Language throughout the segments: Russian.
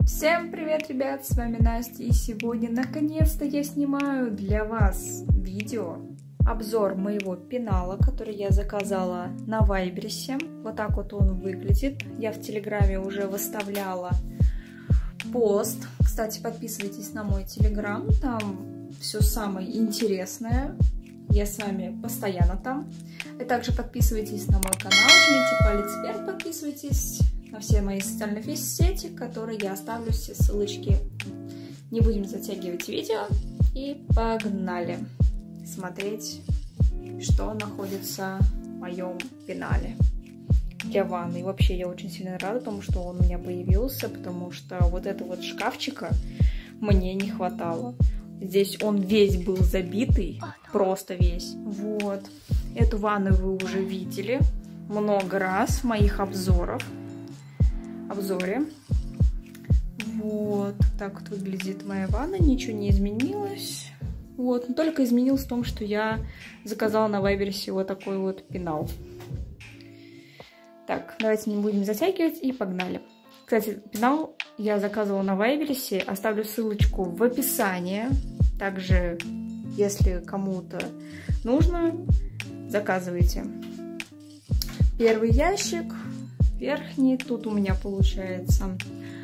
Всем привет, ребят, с вами Настя, и сегодня наконец-то я снимаю для вас видео, обзор моего пенала, который я заказала на Вайберсе. Вот так вот он выглядит. Я в Телеграме уже выставляла пост. Кстати, подписывайтесь на мой Телеграм, там все самое интересное. Я с вами постоянно там. И также подписывайтесь на мой канал, жмите палец вверх, подписывайтесь на все мои социальные сети, которые я оставлю, все ссылочки. Не будем затягивать видео и погнали смотреть, что находится в моем пенале для ванны. И вообще я очень сильно рада тому, что он у меня появился, потому что вот этого вот шкафчика мне не хватало. Здесь он весь был забитый, просто весь. Вот. Эту ванну вы уже видели много раз в моих обзоре. Вот так вот выглядит моя ванна, ничего не изменилось. Вот, но только изменилось в том, что я заказала на Вайберсе вот такой вот пенал. Так, давайте не будем затягивать и погнали. Кстати, пенал я заказывала на Вайберсе, оставлю ссылочку в описании. Также, если кому-то нужно, заказывайте. Первый ящик. Верхний. Тут у меня получается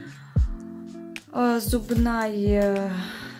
зубная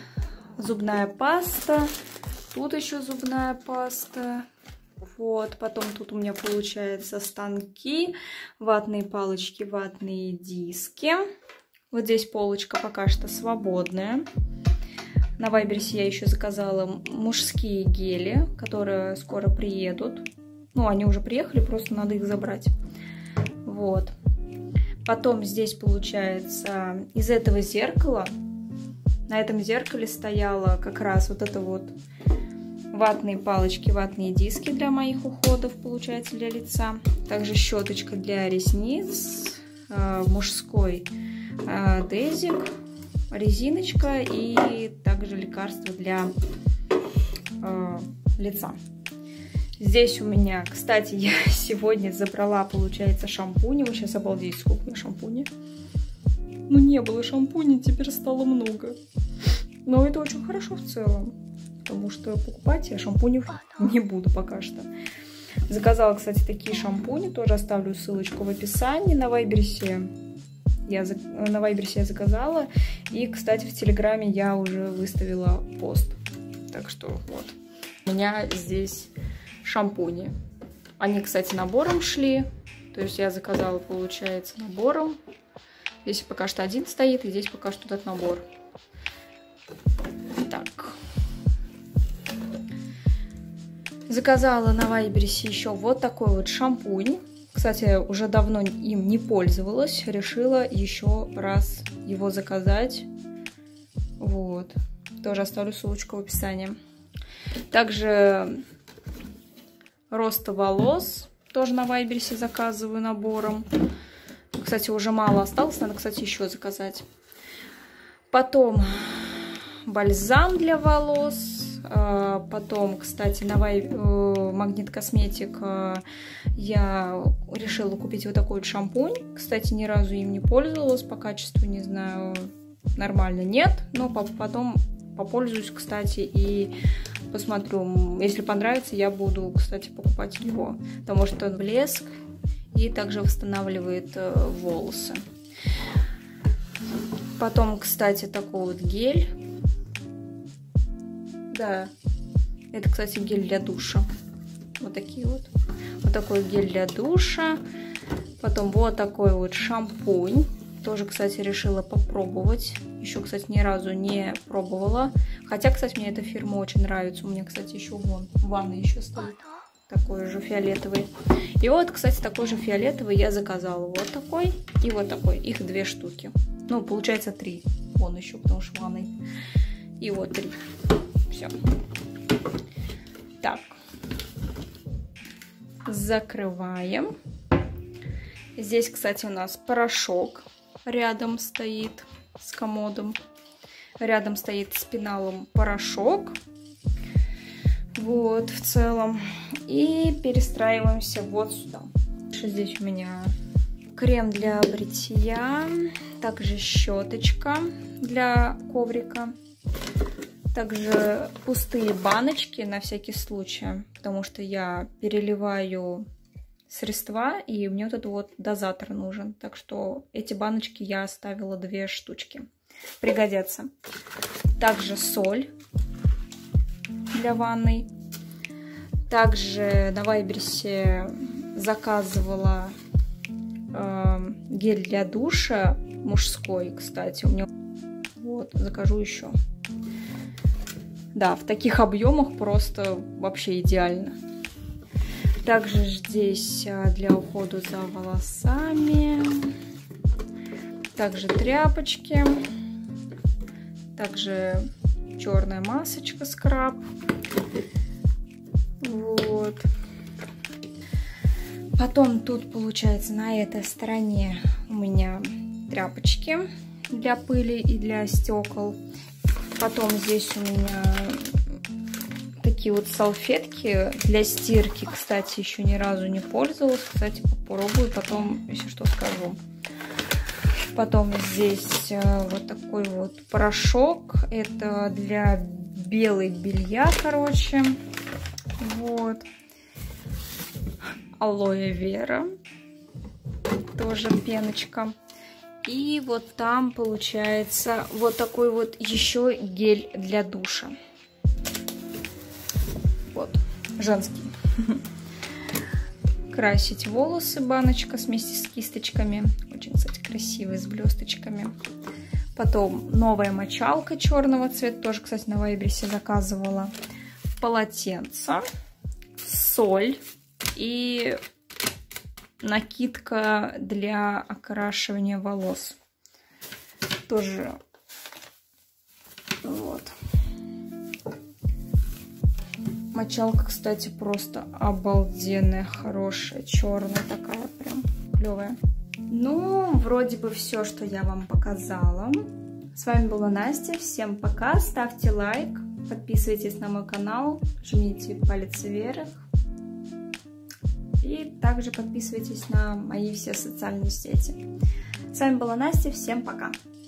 паста. Тут еще зубная паста. Вот. Потом тут у меня получается станки, ватные палочки, ватные диски. Вот здесь полочка пока что свободная. На Вайберсе я еще заказала мужские гели, которые скоро приедут. Ну, они уже приехали, просто надо их забрать. Вот. Потом здесь получается из этого зеркала, на этом зеркале стояла как раз вот это вот ватные палочки, ватные диски для моих уходов, получается, для лица. Также щеточка для ресниц, мужской дезик, резиночка и также лекарство для лица. Здесь у меня, кстати, я сегодня забрала, получается, шампунь. Вы сейчас обалдеете, сколько у меня шампуня. Ну, не было шампуня, теперь стало много. Но это очень хорошо в целом, потому что покупать я шампуней не буду пока что. Заказала, кстати, такие шампуни, тоже оставлю ссылочку в описании. На Вайберсе я заказала. И, кстати, в Телеграме я уже выставила пост. Так что вот. У меня здесь шампуни. Они, кстати, набором шли. То есть я заказала, получается, набором. Здесь пока что один стоит, и здесь пока что этот набор. Так. Заказала на Вайберсе еще вот такой вот шампунь. Кстати, уже давно им не пользовалась. Решила еще раз его заказать. Вот. Тоже оставлю ссылочку в описании. Также роста волос. Тоже на Вайберсе заказываю набором. Кстати, уже мало осталось. Надо, кстати, еще заказать. Потом бальзам для волос. Потом, кстати, на Магнит Косметик я решила купить вот такой вот шампунь. Кстати, ни разу им не пользовалась. По качеству, не знаю, нормально нет. Но потом попользуюсь, кстати, и посмотрю. Если понравится, я буду, кстати, покупать его. Потому что он блеск и также восстанавливает волосы. Потом, кстати, такой вот гель. Да, это, кстати, гель для душа. Вот такие вот. Вот такой гель для душа. Потом вот такой вот шампунь. Тоже, кстати, решила попробовать. Еще, кстати, ни разу не пробовала. Хотя, кстати, мне эта фирма очень нравится. У меня, кстати, еще вон в ванной еще стоит. Такой же фиолетовый. И вот, кстати, такой же фиолетовый я заказала. Вот такой и вот такой. Их 2 штуки. Ну, получается 3. Вон еще, потому что в ванной. И вот 3. Все. Так. Закрываем. Здесь, кстати, у нас порошок рядом стоит с комодом. Рядом стоит с пеналом порошок. Вот, в целом. И перестраиваемся вот сюда. Здесь у меня крем для бритья, также щеточка для коврика, также пустые баночки на всякий случай, потому что я переливаю средства, и мне вот этот вот дозатор нужен. Так что эти баночки я оставила 2 штучки. Пригодятся. Также соль для ванной. Также на Вайберсе заказывала гель для душа мужской, кстати. У меня вот, закажу еще. Да, в таких объемах просто вообще идеально. Также здесь для ухода за волосами. Также тряпочки. Также черная масочка, скраб. Вот. Потом тут, получается, на этой стороне у меня тряпочки для пыли и для стекол. Потом здесь у меня такие вот салфетки для стирки. Кстати, еще ни разу не пользовалась. Кстати, попробую, потом, если что, скажу. Потом здесь вот такой вот порошок. Это для белой белья, короче. Вот. Алоэ вера. Тоже пеночка. И вот там получается вот такой вот еще гель для душа. Вот, женский. Красить волосы, баночка вместе с кисточками. Очень, кстати, красивый, с блесточками. Потом новая мочалка черного цвета. Тоже, кстати, на Вайберсе заказывала. Полотенце, соль и накидка для окрашивания волос. Тоже вот. Мочалка, кстати, просто обалденная, хорошая, черная такая, прям клевая. Ну, вроде бы все, что я вам показала. С вами была Настя. Всем пока. Ставьте лайк, подписывайтесь на мой канал, жмите палец вверх. И также подписывайтесь на мои все социальные сети. С вами была Настя. Всем пока.